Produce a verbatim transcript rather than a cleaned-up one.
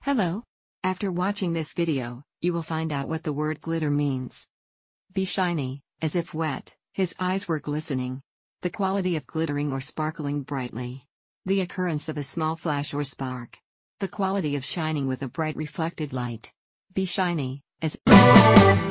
Hello. After watching this video, you will find out what the word glitter means. Be shiny, as if wet, his eyes were glistening. The quality of glittering or sparkling brightly. The occurrence of a small flash or spark. The quality of shining with a bright reflected light. Be shiny, as